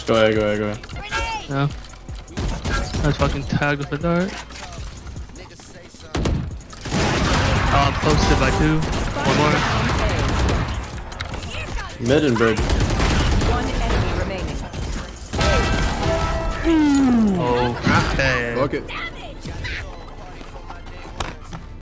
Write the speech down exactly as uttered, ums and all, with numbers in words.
Go ahead, go ahead, go ahead. Yeah. I was fucking tagged with a dart. Oh, I'm posted by two. One more. Mid and bridge. One enemy remaining. Oh, okay. Fuck it.